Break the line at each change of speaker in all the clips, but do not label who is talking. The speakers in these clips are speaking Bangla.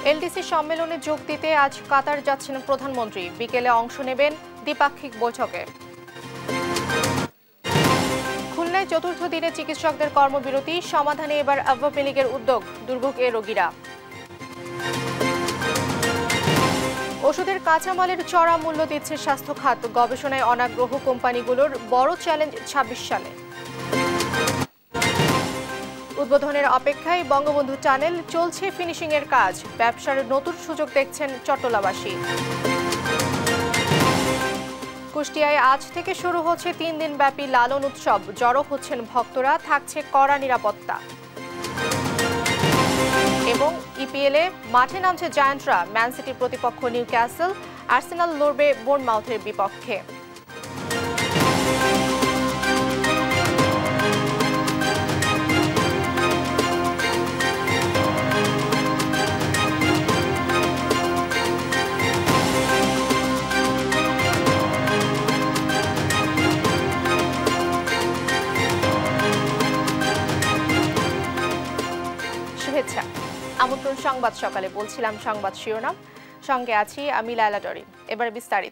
এলডিসি সম্মেলনে যোগ দিতে আজ কাতার যাচ্ছেন প্রধানমন্ত্রী। বিকেলে অংশ নেবেন দ্বিপাক্ষিক বৈঠকে। খুলনায় চতুর্থ দিনে চিকিৎসকদের কর্মবিরতি সমাধানে এবার আওয়ামী লীগের উদ্যোগ, দুর্ভোগে রোগীরা। ওষুধের কাঁচামালের চড়া মূল্য দিচ্ছে স্বাস্থ্য খাত, গবেষণায় অনাগ্রহ কোম্পানিগুলোর বড় চ্যালেঞ্জ ২৬ সালে। উদ্বোধনের অপেক্ষায় বঙ্গবন্ধু টানেল, চলছে ফিনিশিং এর কাজ, ব্যবসার নতুন সুযোগ দেখছেন চট্টলাবাসী। কুষ্টিয়ায় আজ থেকে শুরু হচ্ছে ৩ দিনব্যাপী লালন উৎসব, জড়ো হচ্ছেন ভক্তরা, থাকছে কড়া নিরাপত্তা। এবং ইপিএলে মাঠে নামছে জায়ান্টরা, ম্যান সিটির প্রতিপক্ষ নিউক্যাসল, আর্সেনাল লড়বে বোর্নমাউথের বিপক্ষে। শুভেচ্ছা, আমন্ত্রণ সংবাদ সকালে। বলছিলাম সংবাদ শিরোনাম, সঙ্গে আছি আমি লায়লা ডরিন। এবার বিস্তারিত।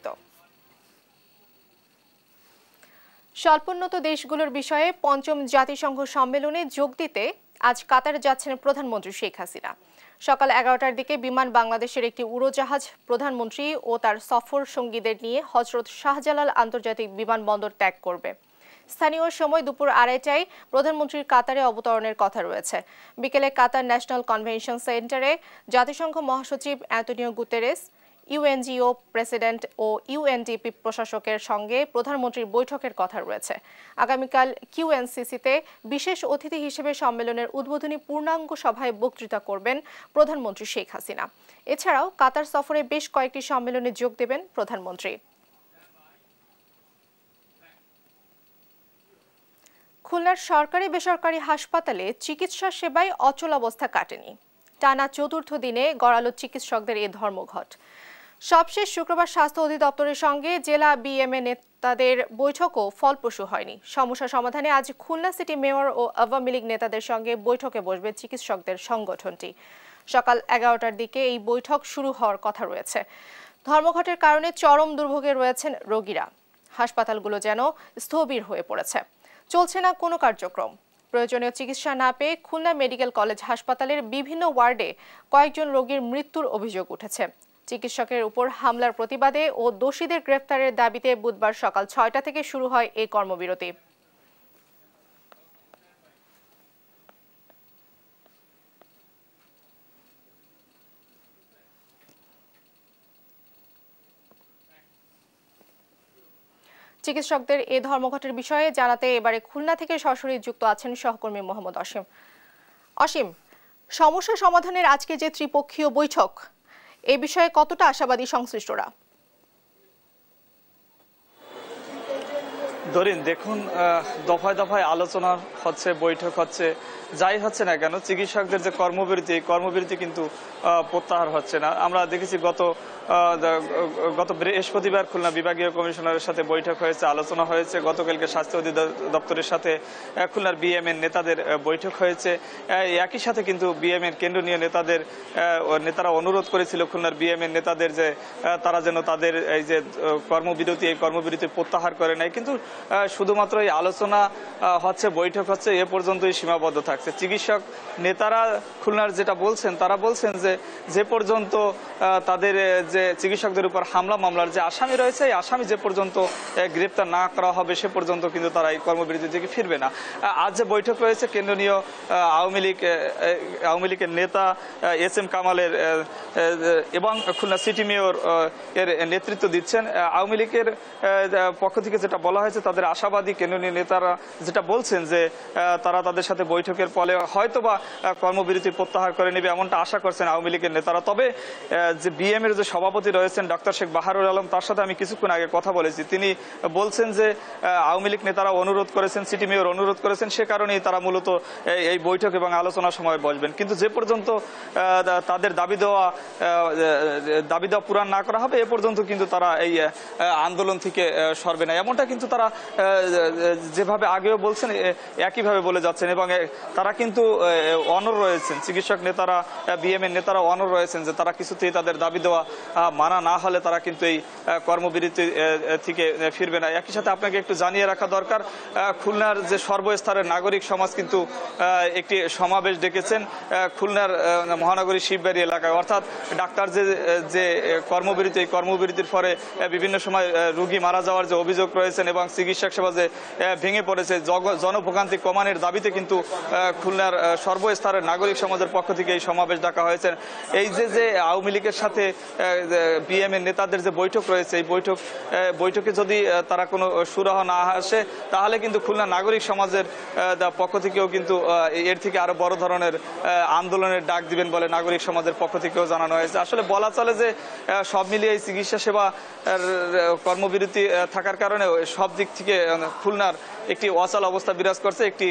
স্বল্পোন্নত দেশগুলোর বিষয়ে পঞ্চম জাতিসংঘ সম্মেলনে যোগ দিতে আজ কাতারে যাচ্ছেন প্রধানমন্ত্রী শেখ হাসিনা। সকাল 11টার দিকে বিমান বাংলাদেশের একটি উড়োজাহাজ প্রধানমন্ত্রী ও তার সফর সঙ্গীদের নিয়ে হজরত শাহজালাল আন্তর্জাতিক বিমানবন্দর ত্যাগ করবে। স্থানীয় সময় দুপুর 2:30টায় প্রধানমন্ত্রীর কাতারে অবতরণের কথা রয়েছে। বিকেলে কাতার ন্যাশনাল কনভেনশন সেন্টারে জাতিসংঘ মহাসচিব অ্যান্টোনিও গুতেরেস, ইউএনজিও প্রেসিডেন্ট ও ইউএনডিপি প্রশাসকের সঙ্গে প্রধানমন্ত্রীর বৈঠকের কথা রয়েছে। আগামীকাল কিউএনসিসিতে বিশেষ অতিথি হিসেবে সম্মেলনের উদ্বোধনী পূর্ণাঙ্গ সভায় বক্তৃতা করবেন প্রধানমন্ত্রী শেখ হাসিনা। এছাড়াও কাতার সফরে বেশ কয়েকটি সম্মেলনে যোগ দেবেন প্রধানমন্ত্রী। খুলনার সরকারি বেসরকারি হাসপাতালে চিকিৎসা সেবায় অচলাবস্থা কাটেনি। টানা চতুর্থ দিনে গড়ালো চিকিৎসকদের এ ধর্মঘট। সবশেষ শুক্রবার স্বাস্থ্য অধিদপ্তরের সঙ্গে জেলা বিএমএ নেতাদের বৈঠকও ফলপ্রসূ হয়নি। সমস্যা সমাধানে আজ খুলনা সিটি মেয়র ও আওয়ামী লীগ নেতাদের সঙ্গে বৈঠকে বসবে চিকিৎসকদের সংগঠনটি। সকাল 11টার দিকে এই বৈঠক শুরু হওয়ার কথা রয়েছে। ধর্মঘটের কারণে চরম দুর্ভোগে রয়েছেন রোগীরা। হাসপাতালগুলো যেন স্থবির হয়ে পড়েছে, চলছে না কোনো কার্যক্রম। প্রয়োজনীয় চিকিৎসা না পেয়ে খুলনা মেডিকেল কলেজ হাসপাতালের বিভিন্ন ওয়ার্ডে কয়েকজন রোগীর মৃত্যুর অভিযোগ উঠেছে। চিকিৎসকের উপর হামলার প্রতিবাদে ও দোষীদের গ্রেফতারের দাবিতে বুধবার সকাল 6টা থেকে শুরু হয় এই কর্মবিরতি। চিকিৎসকদের এ ধর্মঘটের বিষয়ে জানাতে এবারে খুলনা থেকে সরাসরি যুক্ত আছেন সহকর্মী মোহাম্মদ অসীম। অসীম, সমস্যা সমাধানের আজকে যে ত্রিপক্ষীয় বৈঠক, এই বিষয়ে কতটা আশাবাদী সংশ্লিষ্টরা?
দরিন, দেখুন, দফায় দফায় আলোচনা হচ্ছে, বৈঠক হচ্ছে, যাই হচ্ছে না কেন চিকিৎসকদের যে কর্মবিরতি, এই কর্মবিরতি কিন্তু প্রত্যাহার হচ্ছে না। আমরা দেখেছি গত বৃহস্পতিবার খুলনা বিভাগীয় কমিশনারের সাথে বৈঠক হয়েছে, আলোচনা হয়েছে। গতকালকে স্বাস্থ্য অধিদপ্তরের সাথে খুলনার বিএমএর নেতাদের বৈঠক হয়েছে। একই সাথে কিন্তু বিএমএর কেন্দ্রীয় নেতারা অনুরোধ করেছিল খুলনার বিএমএর নেতাদের যে তারা যেন তাদের এই যে কর্মবিরতি, এই কর্মবিরতি প্রত্যাহার করে নেয়। কিন্তু শুধুমাত্র এই আলোচনা হচ্ছে, বৈঠক হচ্ছে, এ পর্যন্তই সীমাবদ্ধ থাকছে। চিকিৎসক নেতারা খুলনার যেটা বলছেন, তারা বলছেন যে পর্যন্ত তাদের যে চিকিৎসকদের উপর হামলা মামলার যে আসামি রয়েছে, এই আসামি যে পর্যন্ত গ্রেপ্তার না করা হবে সে পর্যন্ত কিন্তু তারা এই কর্মবিরতি থেকে ফিরবে না। আজ যে বৈঠক রয়েছে, কেন্দ্রীয় আওয়ামী লীগের নেতা এস এম কামালের এবং খুলনা সিটি মেয়র এর নেতৃত্ব দিচ্ছেন। আওয়ামী লীগের পক্ষ থেকে যেটা বলা হয়েছে, তাদের আশাবাদী কেন্দ্রীয় নেতারা যেটা বলছেন যে তারা তাদের সাথে বৈঠকের ফলে হয়তোবা কর্মবিরতি প্রত্যাহার করে নেবে, এমনটা আশা করছেন আওয়ামী লীগের নেতারা। তবে যে বিএমএর যে সভাপতি রয়েছেন ডক্টর শেখ বাহারুল আলম, তার সাথে আমি কিছুক্ষণ আগে কথা বলেছি। তিনি বলছেন যে আওয়ামী লীগ নেতারা অনুরোধ করেছেন, সিটি মেয়র অনুরোধ করেছেন, সে কারণেই তারা মূলত এই বৈঠক এবং আলোচনার সময় বসবেন। কিন্তু যে পর্যন্ত তাদের দাবি দেওয়া পূরণ না করা হবে এ পর্যন্ত কিন্তু তারা এই আন্দোলন থেকে সরবে না, এমনটা কিন্তু তারা যেভাবে আগেও বলছেন একইভাবে বলে যাচ্ছেন। এবং তারা কিন্তু অনড় রয়েছেন, চিকিৎসক নেতারা, বিএমএর নেতারা অনড় রয়েছেন যে তারা কিছুতেই তাদের দাবি দেওয়া মানা না হলে তারা কিন্তু এই কর্মবিরতি থেকে ফিরবে না। একই সাথে আপনাকে একটু জানিয়ে রাখা দরকার, খুলনার যে সর্বস্তরের নাগরিক সমাজ কিন্তু একটি সমাবেশ ডেকেছেন খুলনার মহানগরী শিববাড়ি এলাকায়। অর্থাৎ ডাক্তার যে কর্মবিরতি, এই কর্মবিরতির ফলে বিভিন্ন সময় রোগী মারা যাওয়ার যে অভিযোগ রয়েছেন এবং চিকিৎসা সেবা যে ভেঙে পড়েছে, জনভোগান্তি কমানোর দাবিতে কিন্তু খুলনার সর্বস্তরের নাগরিক সমাজের পক্ষ থেকে এই সমাবেশ ডাকা হয়েছে। এই যে আওয়ামী লীগের সাথে বিএমএ নেতাদের যে বৈঠক রয়েছে, এই বৈঠকে যদি তারা কোনো সুরাহা না আসে তাহলে কিন্তু খুলনা নাগরিক সমাজের পক্ষ থেকেও কিন্তু এর থেকে আরো বড় ধরনের আন্দোলনের ডাক দিবেন বলে নাগরিক সমাজের পক্ষ থেকেও জানানো হয়েছে। আসলে বলা চলে যে সব মিলিয়ে এই চিকিৎসা সেবা কর্মবিরতি থাকার কারণে সব দিক থেকে খুলনার একটি অচল অবস্থা বিরাজ করছে, একটি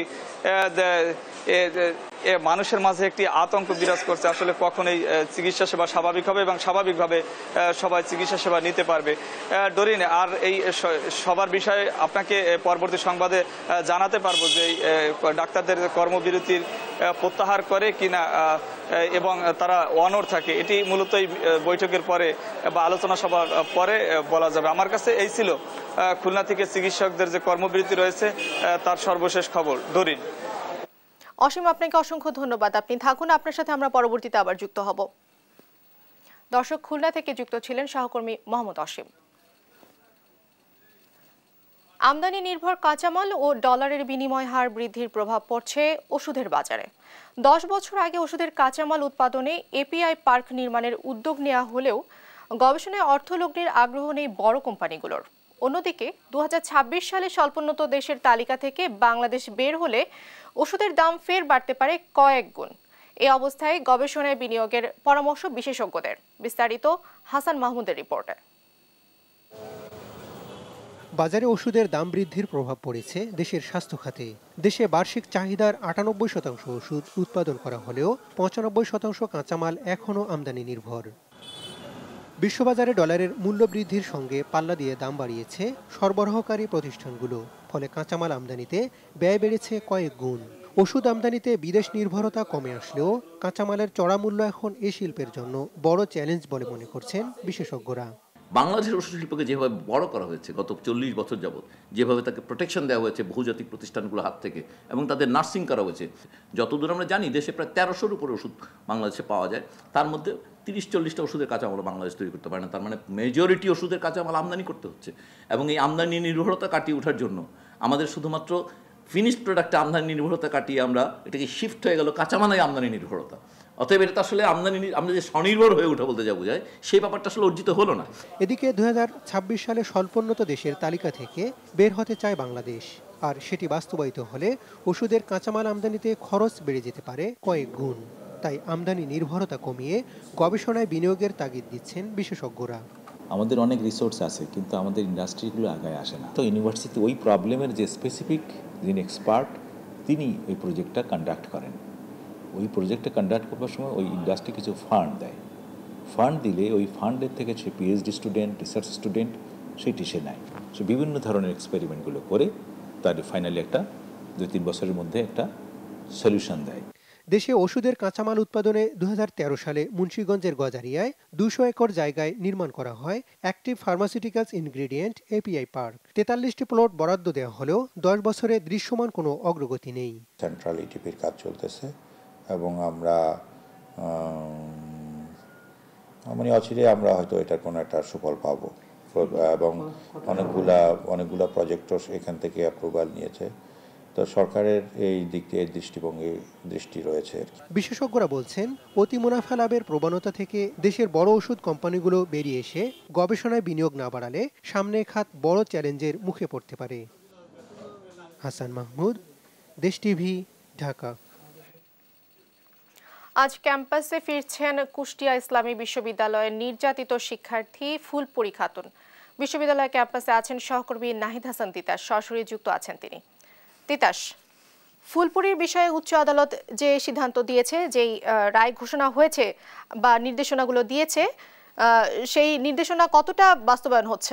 মানুষের মাঝে একটি আতঙ্ক বিরাজ করছে। আসলে কখন এই চিকিৎসা সেবা স্বাভাবিক হবে এবং স্বাভাবিকভাবে সবাই চিকিৎসা সেবা নিতে পারবে। ডরিন, আর এই সবার বিষয়ে আপনাকে পরবর্তী সংবাদে জানাতে পারবো যে ডাক্তারদের কর্মবিরতির প্রত্যাহার করে কিনা এবং তারা অনড় থাকে, এটি মূলত এই বৈঠকের পরে বা আলোচনা সভার পরে বলা যাবে। আমার কাছে এই ছিল খুলনা থেকে চিকিৎসকদের যে কর্মবিরতি রয়েছে তার সর্বশেষ খবর। ডরিন।
অসীম, আপনাকে অসংখ্য ধন্যবাদ। আপনি থাকুন, আপনার সাথে আমরা পরবর্তীতে আবার যুক্ত হব। দর্শক, খুলনা থেকে যুক্ত ছিলেন সহকর্মী মোহাম্মদ অসীম। আমদানি নির্ভর কাঁচামাল ও ডলারের বিনিময় হার বৃদ্ধির প্রভাব পড়ছে ওষুধের বাজারে। 10 বছর আগে ওষুধের কাঁচামাল উৎপাদনে এপিআই পার্ক নির্মাণের উদ্যোগ নেওয়া হলেও গবেষণায় অর্থলগ্নির আগ্রহ নেই বড় কোম্পানিগুলোর। অন্যদিকে 2026 সালে স্বল্পোন্নত দেশের তালিকা থেকে বাংলাদেশ বের হলে ওষুধের দাম ফের বাড়তে পারে কয়েক গুণ। এই অবস্থায় গবেষণায় বিনিয়োগের পরামর্শ বিশেষজ্ঞদের। বিস্তারিত হাসান মাহমুদের রিপোর্টে।
বাজারে ওষুধের দাম বৃদ্ধির প্রভাব পড়েছে দেশের স্বাস্থ্য খাতে। দেশে বার্ষিক চাহিদার 98% ওষুধ উৎপাদন করা হলেও 95% কাঁচামাল এখনও আমদানি নির্ভর। বিশ্ববাজারে ডলারের মূল্য বৃদ্ধির সঙ্গে পাল্লা দিয়ে দাম বাড়িয়েছে সরবরাহকারী প্রতিষ্ঠানগুলো। ফলে কাঁচামাল আমদানিতে ব্যয় বেড়েছে কয়েক গুণ। ওষুধ আমদানিতে বিদেশ নির্ভরতা কমে আসলেও কাঁচামালের চড়া মূল্য এখন এই শিল্পের জন্য বড় চ্যালেঞ্জ বলে মনে করছেন বিশেষজ্ঞরা।
বাংলাদেশের ওষুধ শিল্পকে যেভাবে বড় করা হয়েছে গত 40 বছর যাবৎ, যেভাবে তাকে প্রোটেকশন দেওয়া হয়েছে বহুজাতিক প্রতিষ্ঠানগুলোর হাত থেকে এবং তাদের নার্সিং করা হয়েছে, যতদূর আমরা জানি দেশে প্রায় 1300-র উপরে ওষুধ বাংলাদেশে পাওয়া যায়। তার মধ্যে 30-40টা ওষুধের কাঁচামাল বাংলাদেশ তৈরি করতে পারে না। তার মানে মেজরিটি ওষুধের কাঁচামাল আমদানি করতে হচ্ছে এবং এই আমদানি নির্ভরতা কাটিয়ে ওঠার জন্য আমাদের শুধুমাত্র ফিনিশড প্রোডাক্টে আমদানি নির্ভরতা কাটিয়ে আমরা এটাকে শিফট হয়ে গেল কাঁচামালে আমদানি নির্ভরতা। অতএব এটা আসলে আমরা যে স্বনির্ভর হয়ে ওঠা বলতে যা বোঝায় সেই ব্যাপারটা আসলে অর্জিত হলো না।
এদিকে 2026 সালে স্বল্পোন্নত দেশের তালিকা থেকে বের হতে চায় বাংলাদেশ। আর সেটি বাস্তবায়িত হলে ওষুধের কাঁচামাল আমদানিতে খরচ বেড়ে যেতে পারে কয়েক গুণ। তাই আমদানি নির্ভরতা কমিয়ে গবেষণায় বিনিয়োগের তাগিদ দিচ্ছেন বিশেষজ্ঞরা।
আমাদের অনেক রিসোর্স আছে কিন্তু আমাদের ইন্ডাস্ট্রিগুলো আগায় আসে না। তো ইউনিভার্সিটি ওই প্রবলেমের যে স্পেসিফিক যিনি এক্সপার্ট তিনি ওই প্রজেক্টটা কন্ডাক্ট করেন। ওই প্রজেক্টটা কন্ডাক্ট করবার সময় ওই ইন্ডাস্ট্রি কিছু ফান্ড দেয়। ফান্ড দিলে ওই ফান্ডের থেকে সে পিএইচডি স্টুডেন্ট, রিসার্চ স্টুডেন্ট সেটি সে নেয়। সে বিভিন্ন ধরনের এক্সপেরিমেন্টগুলো করে তার ফাইনালি একটা 2-3 বছরের মধ্যে একটা সলিউশন দেয়।
দেশে ওষুধের কাঁচামাল উৎপাদনে 2013 সালে মুন্সিগঞ্জের গজারিয়ায় 200 একর জায়গায় নির্মাণ করা হয় active pharmaceuticals ingredient API park. 43টি প্লট বরাদ্দ দেওয়া হলেও 10 বছরে দৃশ্যমান কোনো অগ্রগতি নেই।
সেন্ট্রাল ইটিপির কাজ চলতেছে এবং আমরা মানে অচিরে আমরা হয়তো এটার কোনো একটা সুফল পাবো এবং অনেকগুলা প্রজেক্টও এখান থেকে অ্যাপ্রুভাল নিয়েছে। তো সরকারের এই দিক দিয়ে দৃষ্টি রয়েছে।
বিশেষজ্ঞরা বলছেন অতি মুনাফা লাভের প্রবণতা থেকে দেশের বড় ওষুধ কোম্পানিগুলো বেরিয়ে এসে গবেষণায় বিনিয়োগ না বাড়ালে সামনে খাত বড় চ্যালেঞ্জের মুখে পড়তে পারে। হাসান মাহমুদ, দেশ টিভি, ঢাকা।
আজ ক্যাম্পাসে ফিরছেন কুষ্টিয়া ইসলামী বিশ্ববিদ্যালয়ের নির্যাতিত শিক্ষার্থী ফুলপুরি খাতুন। বিশ্ববিদ্যালয় ক্যাম্পাসে আছেন সহকর্মী নাহিদ হাসান তিতাস, সরাসরি যুক্ত আছেন তিনি। তিতাস, ফুলপুরির বিষয়ে উচ্চ আদালত যে সিদ্ধান্ত দিয়েছে, যেই রায় ঘোষণা হয়েছে বা নির্দেশনাগুলো দিয়েছে, সেই নির্দেশনা কতটা বাস্তবায়ন হচ্ছে?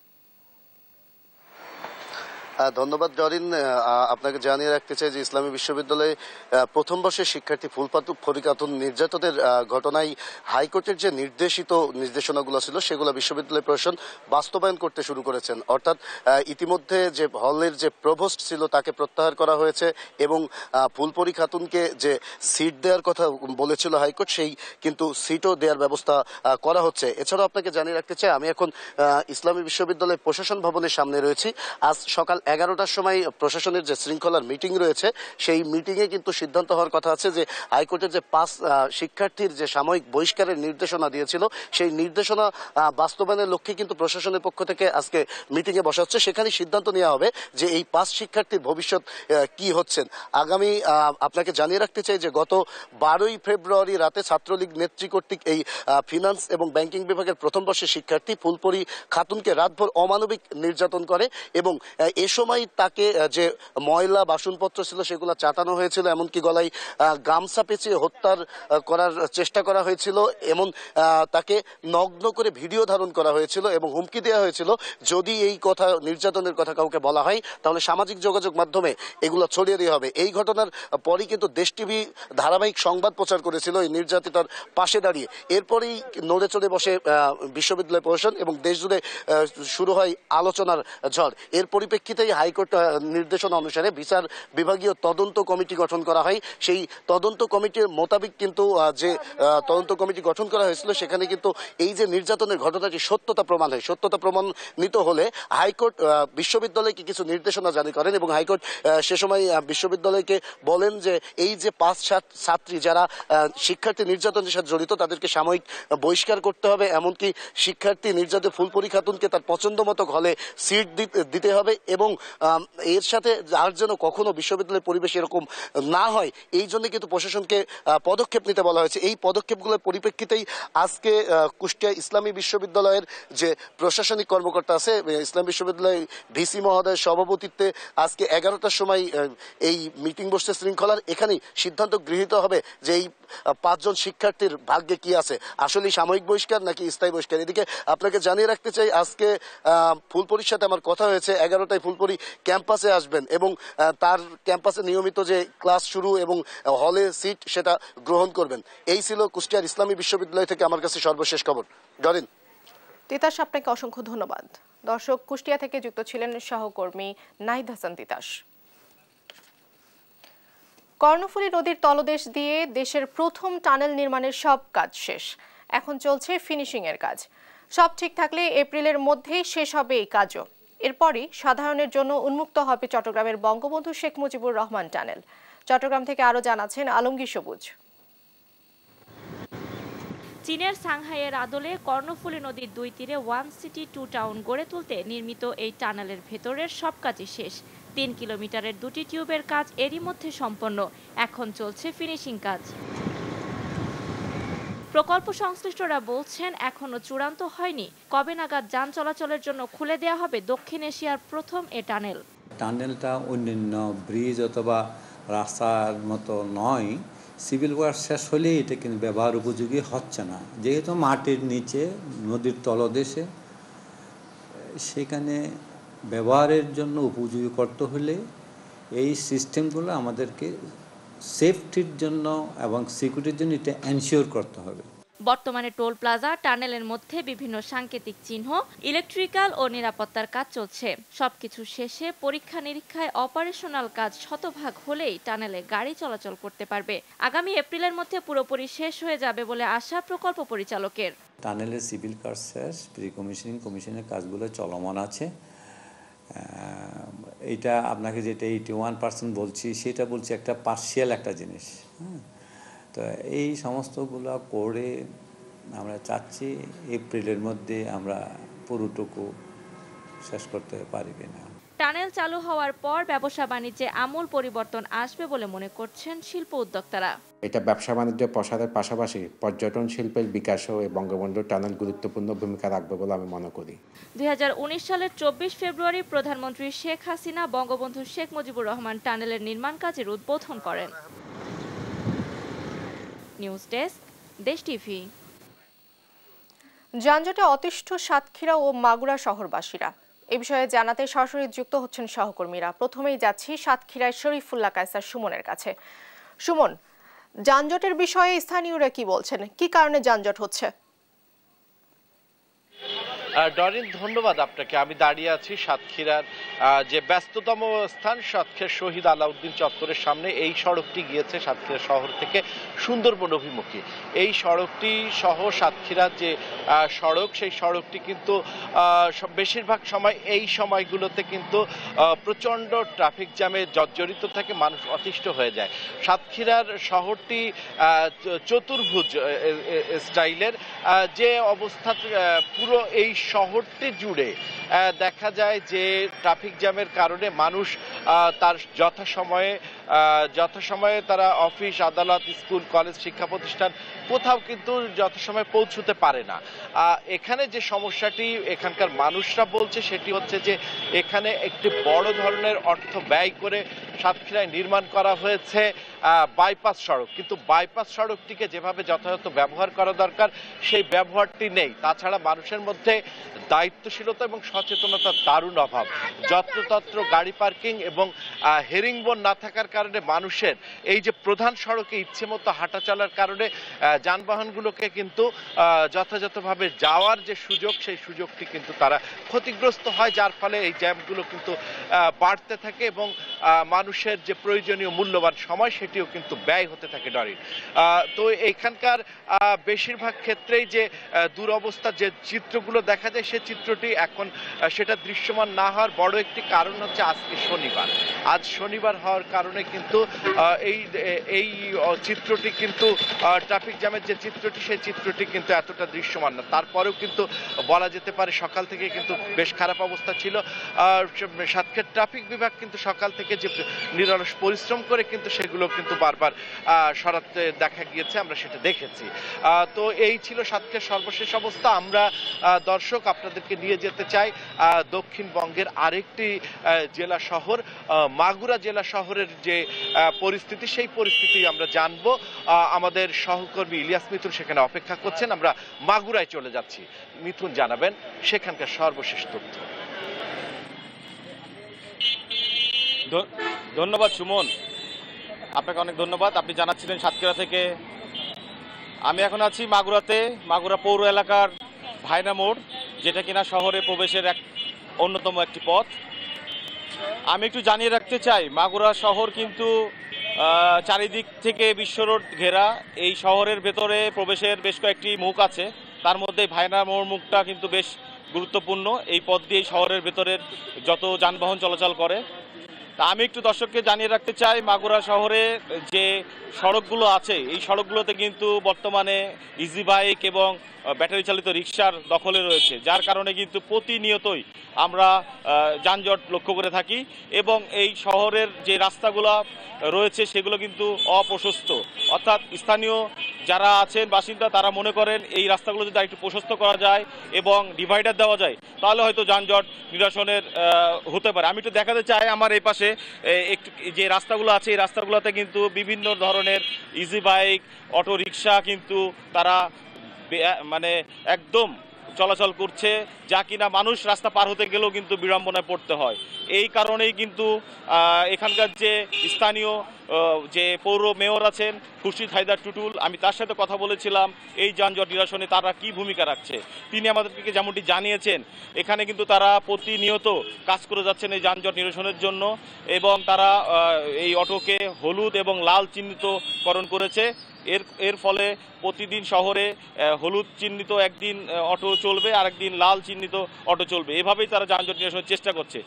ধন্যবাদ জরিন। আপনাকে জানিয়ে রাখতে চাই যে ইসলামী বিশ্ববিদ্যালয়ে প্রথম বর্ষের শিক্ষার্থী ফুলপুরি খাতুন নির্যাতনের ঘটনায় হাইকোর্টের যে নির্দেশনাগুলো ছিল সেগুলো বিশ্ববিদ্যালয় প্রশাসন বাস্তবায়ন করতে শুরু করেছেন। অর্থাৎ ইতিমধ্যে যে হলের যে প্রভোস্ট ছিল তাকে প্রত্যাহার করা হয়েছে এবং ফুলপুরি খাতুনকে যে সিট দেওয়ার কথা বলেছিল হাইকোর্ট, সেই কিন্তু সিটও দেওয়ার ব্যবস্থা করা হচ্ছে। এছাড়াও আপনাকে জানিয়ে রাখতে চাই আমি এখন ইসলামী বিশ্ববিদ্যালয় প্রশাসন ভবনের সামনে রয়েছি। আজ সকাল 11টার সময় প্রশাসনের যে শৃঙ্খলার মিটিং রয়েছে সেই মিটিংয়ে কিন্তু সিদ্ধান্ত হওয়ার কথা আছে যে হাইকোর্টের যে 5 শিক্ষার্থীর যে সাময়িক বহিষ্কারের নির্দেশনা দিয়েছিল সেই নির্দেশনা বাস্তবায়নের লক্ষ্যে কিন্তু প্রশাসনের পক্ষ থেকে আজকে মিটিংয়ে বসা হচ্ছে। সেখানে সিদ্ধান্ত নেওয়া হবে যে এই 5 শিক্ষার্থীর ভবিষ্যৎ কি হচ্ছেন। আগামী আপনাকে জানিয়ে রাখতে চাই যে গত 12ই ফেব্রুয়ারি রাতে ছাত্রলীগ নেত্রী কর্তৃক এই ফিনান্স এবং ব্যাংকিং বিভাগের প্রথম বর্ষের শিক্ষার্থী ফুলপুরি খাতুনকে রাতভর অমানবিক নির্যাতন করে এবং এ সময় তাকে যে ময়লা বাসনপত্র ছিল সেগুলো চাটানো হয়েছিল, এমনকি গলায় গামছা পেঁচিয়ে হত্যার করার চেষ্টা করা হয়েছিল, এমন তাকে নগ্ন করে ভিডিও ধারণ করা হয়েছিল এবং হুমকি দেওয়া হয়েছিল যদি এই কথা নির্যাতনের কথা কাউকে বলা হয় তাহলে সামাজিক যোগাযোগ মাধ্যমে এগুলো ছড়িয়ে দেওয়া হবে। এই ঘটনার পরই কিন্তু দেশ টিভি ধারাবাহিক সংবাদ প্রচার করেছিল এই নির্যাতিতার পাশে দাঁড়িয়ে। এরপরেই নড়ে চড়ে বসে বিশ্ববিদ্যালয় প্রশাসন এবং দেশ জুড়ে শুরু হয় আলোচনার ঝড়। এর পরিপ্রেক্ষিতে হাইকোর্ট নির্দেশনা অনুসারে বিচার বিভাগীয় তদন্ত কমিটি গঠন করা হয়। সেই তদন্ত কমিটির মোতাবেক কিন্তু যে তদন্ত কমিটি গঠন করা হয়েছিল সেখানে কিন্তু এই যে নির্যাতনের ঘটনাটি সত্যতা প্রমাণিত হলে হাইকোর্ট বিশ্ববিদ্যালয়কে কিছু নির্দেশনা জারি করেন এবং হাইকোর্ট সে সময় বিশ্ববিদ্যালয়কে বলেন যে এই যে 5 ছাত্রী যারা শিক্ষার্থী নির্যাতনের সাথে জড়িত তাদেরকে সাময়িক বহিষ্কার করতে হবে, এমনকি শিক্ষার্থী নির্যাতিত ফুলপুরি খাতুনকে তার পছন্দ মতো হলে সিট দিতে হবে এবং এর সাথে আর যেন কখনো বিশ্ববিদ্যালয়ের পরিবেশ এরকম না হয় এই জন্য কিন্তু প্রশাসনকে পদক্ষেপ নিতে বলা হয়েছে। এই পদক্ষেপগুলোর পরিপ্রেক্ষিতেই আজকে কুষ্টিয়া ইসলামী বিশ্ববিদ্যালয়ের যে প্রশাসনিক কর্মকর্তা আছে, ইসলামী বিশ্ববিদ্যালয় ভিসি মহোদয়ের সভাপতিত্বে আজকে 11টার সময় এই মিটিং বসছে শৃঙ্খলার। এখানেই সিদ্ধান্ত গৃহীত হবে যে এই 5 জন শিক্ষার্থীর ভাগ্যে কি আছে, আসলে সাময়িক বহিষ্কার নাকি স্থায়ী বহিষ্কার। এদিকে আপনাকে জানিয়ে রাখতে চাই আজকে ফুলপুরির সাথে আমার কথা হয়েছে, 11টায় ফুলপুরি ক্যাম্পাসে আসবেন এবং তার ক্যাম্পাসে নিয়মিত যে ক্লাস শুরু এবং হলে সিট সেটা গ্রহণ করবেন। এই ছিল কুষ্টিয়ার ইসলামী বিশ্ববিদ্যালয় থেকে আমার কাছে সর্বশেষ খবর। জরিন।
তিতাস, আপনাকে অসংখ্য ধন্যবাদ। দর্শক, কুষ্টিয়া থেকে যুক্ত ছিলেন সহকর্মী নাহিদ হাসান তিতাস। কর্ণফুলী নদীর তলদেশ দিয়ে দেশের প্রথম টানেল নির্মাণের সব কাজ শেষ, এখন চলছে ফিনিশিং এর কাজ। সব ঠিক থাকলে এপ্রিলের মধ্যেই শেষ হবে এই কাজও। এরপরই সাধারণের জন্য উন্মুক্ত হবে চট্টগ্রামের বঙ্গবন্ধু শেখ মুজিবুর রহমান টানেল। চট্টগ্রাম থেকে আরো জানাচ্ছেন আলমগীর সবুজ।
চীনের সাংহাইয়ের আদলে কর্ণফুলী নদীর 2 তীরে 1 সিটি 2 টাউন গড়ে তুলতে নির্মিত এই টানেলের ভেতরের সব কাজই শেষ। 3 কিলোমিটারের 2টি টিউবের কাজ এরই মধ্যে সম্পন্ন, এখন চলছে ফিনিশিং কাজ। প্রকল্প সংশ্লিষ্টরা বলছেন এখনো চূড়ান্ত হয়নি কবে নাগাদ যান চলাচলের জন্য খুলে দেওয়া হবে দক্ষিণ এশিয়ার প্রথম এ টানেল।
টানেলটা অন্যান্য ব্রিজ অথবা রাস্তার মতো নয়, সিভিল ওয়ার্ক শেষ হলেই এটা কিন্তু ব্যবহার উপযোগী হচ্ছে না, যেহেতু মাটির নিচে নদীর তলদেশে, সেখানে ব্যবহারের জন্য উপযোগী করতে হলে এই সিস্টেমগুলো আমাদেরকে সেফটির জন্য এবং সিকিউরিটির জন্য এটা এনশিওর করতে হবে।
বর্তমানে টোল প্লাজা, টানেলের মধ্যে বিভিন্ন সাংকেতিক চিহ্ন, ইলেকট্রিক্যাল ও নিরাপত্তার কাজ চলছে। সবকিছু শেষে পরীক্ষা নিরীক্ষায় অপারেশনাল কাজ শতভাগ হলেই টানেলে গাড়ি চলাচল করতে পারবে। আগামী এপ্রিলের মধ্যে পুরোপুরি শেষ হয়ে যাবে বলে আশা প্রকল্প পরিচালকের।
টানেলের সিভিল কাজ শেষ, প্রি কমিশনের কাজগুলো চলমান আছে। এটা আপনাকে যেটা 81% বলছি, সেটা বলছি একটা পার্শিয়াল একটা জিনিস। তো এই সমস্তগুলো করে আমরা চাচ্ছি এপ্রিলের মধ্যে আমরা পুরোটুকু শেষ করতে পারি না।
টানেল চালু হওয়ার পর ব্যবসা বাণিজ্যে আমূল পরিবর্তন আসবে বলে মনে করছেন শিল্প উদ্যোক্তারা।
এটা ব্যবসা বাণিজ্য প্রসারের পাশাপাশি পর্যটন শিল্পের বিকাশও এই বঙ্গবন্ধু টানেল গুরুত্বপূর্ণ ভূমিকা রাখবে বলে আমি মনে করি।
2019 সালের 24 ফেব্রুয়ারি প্রধানমন্ত্রী শেখ হাসিনা বঙ্গবন্ধু শেখ মুজিবুর রহমান টানেলের নির্মাণ কাজের উদ্বোধন করেন। News desk, Desh TV.
যানজটে অতিষ্ঠ সাতক্ষীরা ও মাগুরা শহরবাসীরা। এ বিষয়ে জানাতে সরাসরি যুক্ত হচ্ছেন সহকর্মীরা। প্রথমেই যাচ্ছি সাতক্ষীরায় শরীফুল্লাহ কায়সার সুমনের কাছে। সুমন, যানজটের বিষয়ে স্থানীয়রা কি বলছেন, কি কারণে যানজট হচ্ছে?
ডরিন, ধন্যবাদ আপনাকে। আমি দাঁড়িয়ে আছি সাতক্ষীরার যে ব্যস্ততম স্থান সাতক্ষীরা শহীদ আলাউদ্দিন চত্বরের সামনে। এই সড়কটি গিয়েছে সাতক্ষীরা শহর থেকে সুন্দরবন অভিমুখী। এই সড়কটি সহ সাতক্ষীরার যে সড়ক, সেই সড়কটি কিন্তু বেশিরভাগ সময় এই সময়গুলোতে কিন্তু প্রচণ্ড ট্রাফিক জ্যামে জর্জরিত থাকে, মানুষ অতিষ্ঠ হয়ে যায়। সাতক্ষীরার শহরটি চতুর্ভুজ স্টাইলের, যে অবস্থা পুরো এই শহরটি জুড়ে দেখা যায় যে ট্রাফিক জ্যামের কারণে মানুষ তার যথাসময়ে তারা অফিস, আদালত, স্কুল, কলেজ, শিক্ষা প্রতিষ্ঠান কোথাও কিন্তু যথাসময়ে পৌঁছতে পারে না। এখানে যে সমস্যাটি এখানকার মানুষরা বলছে সেটি হচ্ছে যে এখানে একটি বড় ধরনের অর্থ ব্যয় করে সাতক্ষীরায় নির্মাণ করা হয়েছে বাইপাস সড়ক, কিন্তু বাইপাস সড়কটিকে যেভাবে যথাযথ ব্যবহার করা দরকার সেই ব্যবহারটি নেই। তাছাড়া মানুষের মধ্যে দায়িত্বশীলতা এবং সচেতনতার দারুণ অভাব। যত্রতত্র গাড়ি পার্কিং এবং হেরিংবোন না থাকার কারণে মানুষের এই যে প্রধান সড়কে ইচ্ছে মতো হাঁটা চলার কারণে যানবাহনগুলোকে কিন্তু যথাযথভাবে যাওয়ার যে সুযোগ, সেই সুযোগটি কিন্তু তারা ক্ষতিগ্রস্ত হয়, যার ফলে এই জ্যামগুলো কিন্তু বাড়তে থাকে এবং মানুষের যে প্রয়োজনীয় মূল্যবান সময় সেটিও কিন্তু ব্যয় হতে থাকে। ডরিন, তো এখানকার বেশিরভাগ ক্ষেত্রেই যে দুরবস্থার যে চিত্রগুলো দেখা যায় সে চিত্রটি এখন সেটা দৃশ্যমান না হওয়ার বড় একটি কারণ হচ্ছে আজকে শনিবার। আজ শনিবার হওয়ার কারণে কিন্তু এই চিত্রটি কিন্তু ট্রাফিক জ্যামের যে চিত্রটি সেই চিত্রটি কিন্তু এতটা দৃশ্যমান না। তারপরেও কিন্তু বলা যেতে পারে সকাল থেকে কিন্তু বেশ খারাপ অবস্থা ছিল। সাতক্ষীরা ট্রাফিক বিভাগ কিন্তু সকাল থেকে যে নিরলস পরিশ্রম করে কিন্তু সেগুলো কিন্তু বারবার সরাতে দেখা গিয়েছে, আমরা সেটা দেখেছি। তো এই ছিল সাতক্ষীরার সর্বশেষ অবস্থা। আমরা দর্শক আপনাদেরকে নিয়ে যেতে চাই দক্ষিণবঙ্গের আরেকটি জেলা শহর মাগুরা জেলা শহরের যে পরিস্থিতি, সেই পরিস্থিতি আমরা জানবো। আমাদের সহকর্মী ইলিয়াস মিথুন সেখানে অপেক্ষা করছেন। আমরা মাগুরায় চলে যাচ্ছি। মিথুন জানাবেন সেখানকার সর্বশেষ তথ্য।
ধন্যবাদ সুমন, আপনাকে অনেক ধন্যবাদ। আপনি জানাচ্ছিলেন সাতক্ষীরা থেকে। আমি এখন আছি মাগুরাতে, মাগুরা পৌর এলাকার ভাইনা মোড়, যেটা কিনা শহরে প্রবেশের এক অন্যতম একটি পথ। আমি একটু জানিয়ে রাখতে চাই, মাগুরা শহর কিন্তু চারিদিক থেকে বিশ্ব রোড ঘেরা। এই শহরের ভেতরে প্রবেশের বেশ কয়েকটি মুখ আছে, তার মধ্যে ভাইনা মোড় মুখটা কিন্তু বেশ গুরুত্বপূর্ণ। এই পথ দিয়ে শহরের ভেতরের যত যানবাহন চলাচল করে। তা আমি একটু দর্শককে জানিয়ে রাখতে চাই, মাগুরা শহরে যে সড়কগুলো আছে এই সড়কগুলোতে কিন্তু বর্তমানে ইজি বাইক এবং ব্যাটারি চালিত রিকশার দখলে রয়েছে, যার কারণে কিন্তু প্রতিনিয়তই আমরা যানজট লক্ষ্য করে থাকি। এবং এই শহরের যে রাস্তাগুলো রয়েছে সেগুলো কিন্তু অপ্রশস্ত, অর্থাৎ স্থানীয় যারা আছেন বাসিন্দা তারা মনে করেন এই রাস্তাগুলো যদি একটু প্রশস্ত করা যায় এবং ডিভাইডার দেওয়া যায় তাহলে হয়তো যানজট নিরসনের হতে পারে। আমি একটু দেখাতে চাই আমার এই পাশে একটু যে রাস্তাগুলো আছে এই রাস্তাগুলোতে কিন্তু বিভিন্ন ধরনের ইজি বাইক, অটো রিকশা কিন্তু তারা মানে একদম চলাচল করছে, যা কিনা মানুষ রাস্তা পার হতে গেলেও কিন্তু বিড়ম্বনায় পড়তে হয়। এই কারণেই কিন্তু এখানকার যে স্থানীয় যে পৌর মেয়র আছেন খুরশিদ হায়দার টুটুল, আমি তার সাথে কথা বলেছিলাম এই যানজট নিরসনে তারা কি ভূমিকা রাখছে। তিনি আমাদেরকে যেমনটি জানিয়েছেন এখানে কিন্তু তারা প্রতিনিয়ত কাজ করে যাচ্ছেন এই যানজট নিরসনের জন্য, এবং তারা এই অটোকে হলুদ এবং লাল চিহ্নিতকরণ করেছে। এর ফলে প্রতিদিন শহরে হলুদ চিহ্নিত একদিন অটো চলবে, আরেকদিন লাল চিহ্নিত অটো চলবে। এভাবেই তারা যানজট নিরসনের চেষ্টা করছে। তবে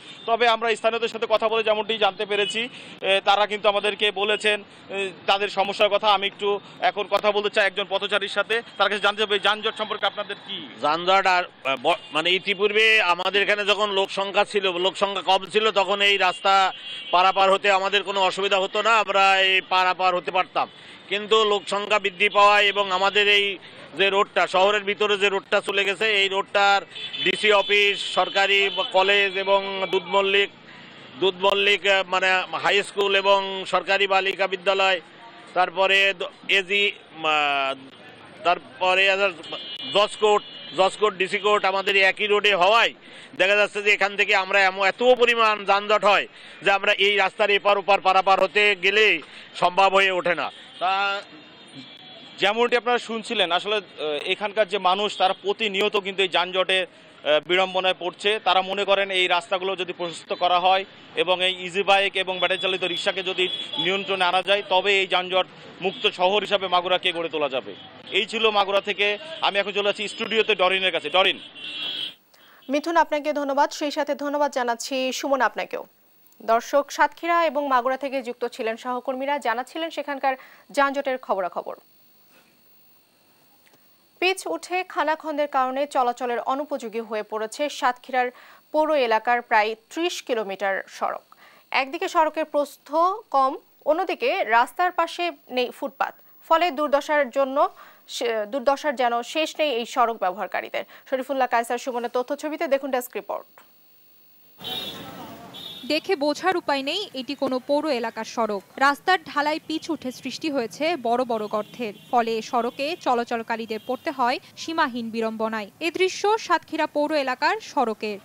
তবে আমরা স্থানীয়দের সাথে কথা বলে যেমনটি জানতে পেরেছি, তারা কিন্তু আমাদেরকে বলেছেন তাদের সমস্যার কথা। আমি একটু এখন কথা বলতে চাই একজন পথচারীর সাথে, তার কাছে জানতে হবে যানজট সম্পর্কে আপনাদের কি।
যানজট আর মানে ইতিপূর্বে আমাদের এখানে যখন লোক সংখ্যা কম ছিল তখন এই রাস্তা পারাপার হতে আমাদের কোনো অসুবিধা হতো না, আমরা এই পারাপার হতে পারতাম। কিন্তু লোক সংখ্যা বৃদ্ধি পাওয়ায় এবং আমাদের এই যে রোডটা শহরের ভিতরে যে রোডটা চলে গেছে, এই রোডটার ডিসি অফিস, সরকারি কলেজ এবং দুধ মল্লিক মানে হাই স্কুল এবং সরকারি বালিকা বিদ্যালয়, তারপরে এজি, তারপরে জজকোর্ট ডিসি কোর্ট আমাদের একই রোডে হওয়ায় দেখা যাচ্ছে যে এখান থেকে আমরা এত পরিমাণ যানজট হয় যে আমরা এই রাস্তার এপার ওপার পারাপার হতে গেলে সম্ভব হয়ে ওঠে না।
তা যেমনটি আপনারা শুনছিলেন, আসলে এখানকার যে মানুষ তারা প্রতিনিয়ত কিন্তু এই যানজটে বিড়ম্বনায় পড়ছে। তারা মনে করেন এই রাস্তাগুলো যদি প্রশস্ত করা হয় এবং এই ইজি বাইক এবং ব্যাটারি চালিত রিক্সাকে যদি নিয়ন্ত্রণে আনা যায়, তবে এই যানজট মুক্ত শহর হিসাবে মাগুরাকে গড়ে তোলা যাবে। এই ছিল মাগুরা থেকে। আমি এখন চলে যাচ্ছি স্টুডিওতে ডরিনের কাছে। ডরিন।
মিথুন, আপনাকে ধন্যবাদ। সেই সাথে ধন্যবাদ জানাচ্ছি সুমন আপনাকেও। দর্শক, সাতক্ষীরা এবং মাগুরা থেকে যুক্ত ছিলেন সহকর্মীরা, জানাচ্ছিলেন সেখানকার যানজটের খবরাখবর। পিচ উঠে খানাখন্দের কারণে চলাচলের অনুপযোগী হয়ে পড়েছে সাতক্ষীরার পৌর এলাকার প্রায় ৩০ কিলোমিটার সড়ক। একদিকে সড়কের প্রস্থ কম, অন্যদিকে রাস্তার পাশে নেই ফুটপাত, ফলে দুর্দশার যেন শেষ নেই এই সড়ক ব্যবহারকারীদের। শরীফুল্লাহ কায়সার সুমনের তথ্য ছবিতে দেখুন ডেস্ক রিপোর্ট।
দেখে বোঝার উপায় নেই এটি কোনো পৌর এলাকার সড়ক। রাস্তার ঢালাই পিচ উঠে সৃষ্টি হয়েছে বড় বড় গর্তের, ফলে সড়কে চলাচলকারীদের পড়তে হয় সীমাহীন বিড়ম্বনায়। এ দৃশ্য সাতক্ষীরা পৌর এলাকার সড়কের।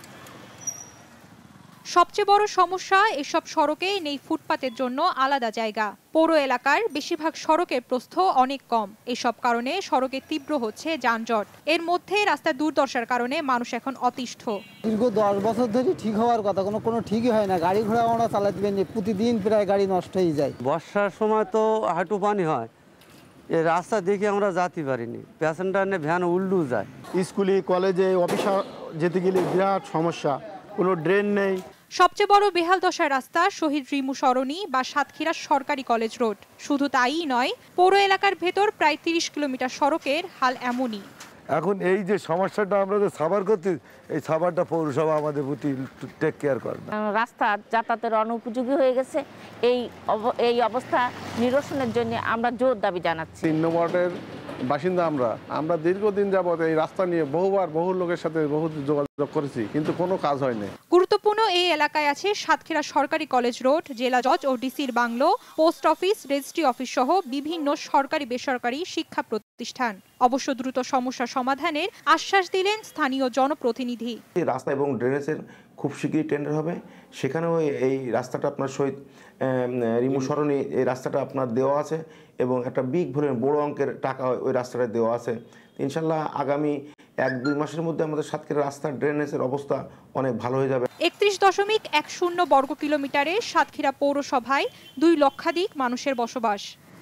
সবচেয়ে বড় সমস্যা, এসব সড়কে নেই ফুটপাতের জন্য আলাদা জায়গা। পৌর এলাকার বেশিরভাগ সড়কের প্রস্থ অনেক কম। এসব কারণে সড়কে তীব্র হচ্ছে যানজট। এর মধ্যে রাস্তার দুর্দশার কারণে মানুষ এখন অতিষ্ঠ।
দীর্ঘ 10 বছর ধরে ঠিক হওয়ার কথা, কোনো ঠিকই হয় না। গাড়ি ঘোড়া আমরা চালাতে পারি না, প্রতিদিন প্রায় গাড়ি নষ্ট হয়ে যায়।
বর্ষার সময় তো হাঁটু পানি হয়, এই রাস্তা দেখে আমরা যেতে পারিনি। প্যাসেঞ্জার নিয়ে ভ্যান উল্লু যায়।
স্কুলে কলেজে অফিসে যেতে গেলে বিরাট সমস্যা, কোনো ড্রেন নেই।
সবচেয়ে বড় বেহাল দশার রাস্তা শহীদ রিমু সরণি বা সাতক্ষীরা সরকারি কলেজ রোড। শুধু তাই নয়, পৌর এলাকার ভেতর প্রায় 30 কিলোমিটার সড়কের হাল এমনই।
এখন এই যে সমস্যাটা আমরা যে সাভার করতে, এই সাভারটা পৌরসভা আমাদের প্রতি টেক কেয়ার করে না।
রাস্তা যাতায়াতের অনুপযোগী হয়ে গেছে। এই অবস্থা নিরসনের জন্য আমরা জোর দাবি জানাচ্ছি।
3 নম্বরের বাসিন্দা আমরা দীর্ঘদিন যাবত এই রাস্তা নিয়ে বহু লোকের সাথে বহু যোগাযোগ করেছি, কিন্তু কোনো কাজ হয়নি।
গুরুত্বপূর্ণ এই এলাকায় আছে সাতক্ষীরা সরকারি কলেজ রোড, জেলা জজ ও ডিসির bungalow, post office, registry office সহ বিভিন্ন সরকারি বেসরকারি শিক্ষা প্রতিষ্ঠান। অবশ্য দ্রুত সমস্যা সমাধানের আশ্বাস দিলেন স্থানীয় জনপ্রতিনিধি।
রাস্তা এবং ড্রেনেজের খুব শীঘ্রই টেন্ডার হবে, সেখানেও এই রাস্তাটা আপনার শহীদ রিমু সরণি, এই রাস্তাটা আপনার দেওয়া আছে এবং একটা বড় অঙ্কের টাকা ওই রাস্তাটা দেওয়া আছে। ইনশাল্লাহ আগামী 1-2 মাসের মধ্যে আমাদের সাতক্ষীরা রাস্তার ড্রেনেজের অবস্থা অনেক ভালো হয়ে যাবে।
31.10 বর্গ কিলোমিটারে সাতক্ষীরা পৌরসভায় 2 লক্ষাধিক মানুষের বসবাস।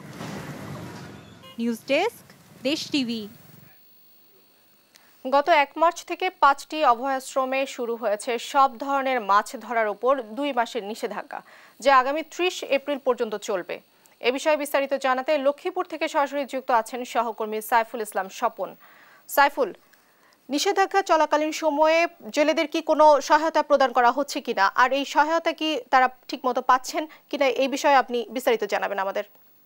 News desk, Desh TV.
গত 1 মার্চ থেকে 5টি অভয়াশ্রমে শুরু হয়েছে সব ধরনের মাছ ধরার উপর 2 মাসের নিষেধাজ্ঞা, যা আগামী 30 এপ্রিল পর্যন্ত চলবে। এ বিষয়ে বিস্তারিত জানাতে লক্ষ্মীপুর থেকে সরাসরি যুক্ত আছেন সহকর্মী সাইফুল ইসলাম স্বপন। সাইফুল, নিষেধাজ্ঞা চলাকালীন সময়ে জেলেদের কি কোনো সহায়তা প্রদান করা হচ্ছে কিনা, আর এই সহায়তা কি তারা ঠিকমতো পাচ্ছেন কিনা, এই বিষয়ে আপনি বিস্তারিত জানাবেন আমাদের।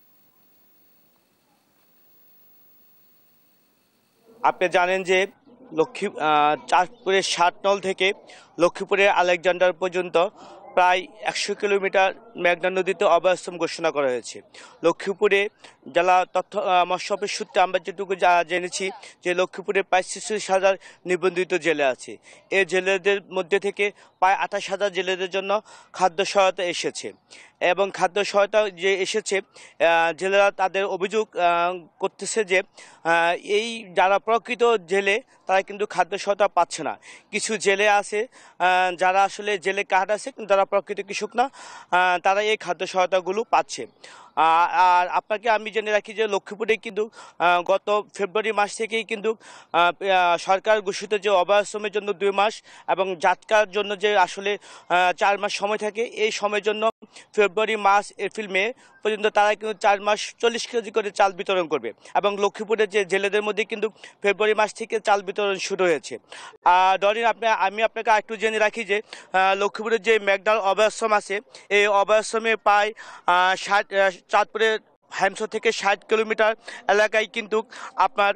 আপনি জানেন যে চাঁদপুরের 7 নল থেকে লক্ষ্মীপুরের আলেকজান্ডার পর্যন্ত প্রায় 100 কিলোমিটার মেঘনা নদীতে অভয়াশ্রম ঘোষণা করা হয়েছে। লক্ষ্মীপুরে জেলা তথ্য মৎস্য অফিস সূত্রে আমরা যেটুকু জেনেছি যে লক্ষ্মীপুরে প্রায় 46,000 নিবন্ধিত জেলে আছে। এই জেলেদের মধ্যে থেকে প্রায় 28,000 জেলেদের জন্য খাদ্য সহায়তা এসেছে এবং খাদ্য সহায়তা যে এসেছে, জেলেরা তাদের অভিযোগ করতেছে যে এই যারা প্রকৃত জেলে তারা কিন্তু খাদ্য সহায়তা পাচ্ছে না। কিছু জেলে আছে যারা আসলে জেলে কার্ড আছে কিন্তু তারা প্রকৃত কৃষক না, তারা এই খাদ্য সহায়তাগুলো পাচ্ছে। আর আপনাকে আমি জেনে রাখি যে লক্ষ্মীপুরে কিন্তু গত ফেব্রুয়ারি মাস থেকেই কিন্তু সরকার ঘোষিত যে অবকাশের জন্য 2 মাস এবং জাটকার জন্য যে আসলে 4 মাস সময় থাকে, এই সময়ের জন্য ফেব্রুয়ারি, মার্চ, এপ্রিল, মে পর্যন্ত তারা কিন্তু 4 মাস 40 কেজি করে চাল বিতরণ করবে। এবং লক্ষ্মীপুরের যে জেলেদের মধ্যে কিন্তু ফেব্রুয়ারি মাস থেকে চাল বিতরণ শুরু হয়েছে। ডরিন, আমি আপনাকে একটু জেনে রাখি যে লক্ষ্মীপুরের যে ম্যাকডাল অভয়াশ্রম আছে, এই অভয়াশ্রমে প্রায় 60 চাঁদপুরের হ্যামসো থেকে 60 কিলোমিটার এলাকায় কিন্তু আপনার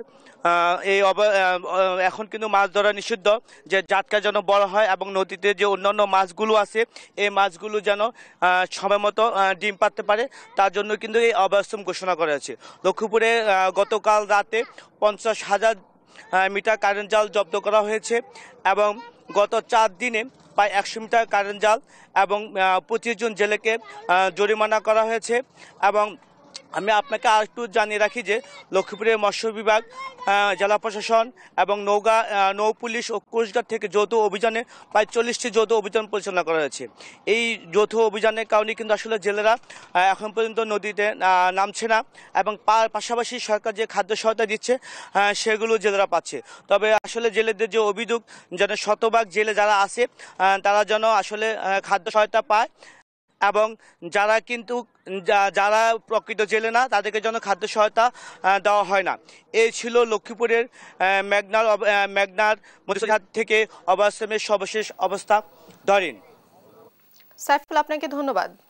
এখন কিন্তু মাছ ধরা নিষিদ্ধ, যে জাটকা যেন বড় হয় এবং নদীতে যে অন্যান্য মাছগুলো আছে এই মাছগুলো যেন সময় মতো ডিম পাড়তে পারে, তার জন্য কিন্তু এই অভয়াশ্রম ঘোষণা করা হয়েছে। লক্ষ্মীপুরে গতকাল রাতে 50,000 মিটার কারেন্ট জাল জব্দ করা হয়েছে এবং গত 4 দিনে প্রায় 100 মিটার কারেন্ট জাল এবং 25 জন জেলেকে জরিমানা করা হয়েছে। এবং আমি আপনাকে আর একটু জানিয়ে রাখি যে লক্ষ্মীপুরের মৎস্য বিভাগ, জেলা প্রশাসন এবং নৌ পুলিশ ও কোস্টগার্ড থেকে যৌথ অভিযানে প্রায় 40টি যৌথ অভিযান পরিচালনা করা হয়েছে। এই যৌথ অভিযানের কারণে কিন্তু আসলে জেলেরা এখন পর্যন্ত নদীতে নামছে না এবং পাশাপাশি সরকার যে খাদ্য সহায়তা দিচ্ছে সেগুলো জেলেরা পাচ্ছে। তবে আসলে জেলেদের যে অভিযোগ, যেন শতভাগ জেলে যারা আছে তারা যেন আসলে খাদ্য সহায়তা পায় এবং যারা প্রকৃত জেলে না তাদেরকে যেন খাদ্য সহায়তা দেওয়া হয় না। এই ছিল লক্ষ্মীপুরের মেঘনার মধুসূদন থেকে অবস্থানের সর্বশেষ অবস্থা। ধরেন
সাইফুল, আপনাকে ধন্যবাদ।